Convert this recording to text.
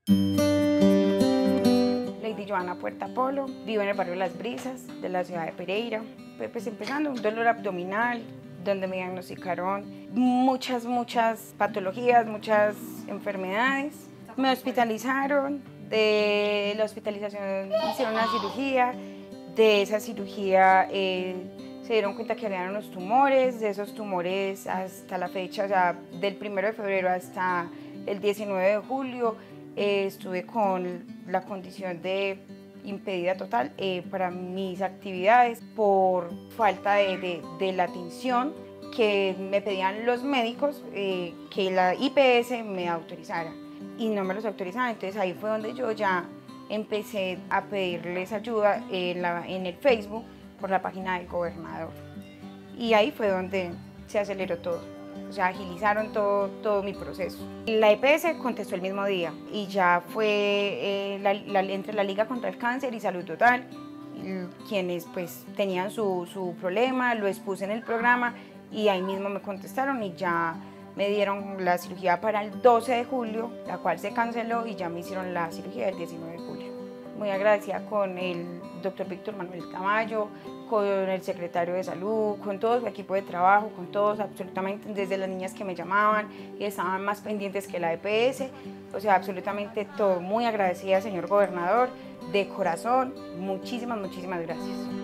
Lady Joana Puerta Polo, vivo en el barrio Las Brisas de la ciudad de Pereira. Pues empezando, un dolor abdominal, donde me diagnosticaron muchas patologías, muchas enfermedades. Me hospitalizaron, de la hospitalización hicieron una cirugía, de esa cirugía se dieron cuenta que había unos tumores, de esos tumores hasta la fecha, o sea, del 1 de febrero hasta el 19 de julio, estuve con la condición de impedida total para mis actividades por falta de la atención que me pedían los médicos que la IPS me autorizara y no me los autorizaban. Entonces ahí fue donde yo ya empecé a pedirles ayuda en el Facebook por la página del gobernador y ahí fue donde se aceleró todo. O sea, agilizaron todo mi proceso. La EPS contestó el mismo día y ya fue entre la Liga contra el Cáncer y Salud Total, quienes pues tenían su problema, lo expuse en el programa y ahí mismo me contestaron y ya me dieron la cirugía para el 12 de julio, la cual se canceló y ya me hicieron la cirugía el 19 de julio. Muy agradecida con el doctor Víctor Manuel Tamayo, con el secretario de salud, con todo su equipo de trabajo, con todos absolutamente, desde las niñas que me llamaban y estaban más pendientes que la EPS, o sea, absolutamente todo. Muy agradecida, señor gobernador, de corazón, muchísimas gracias.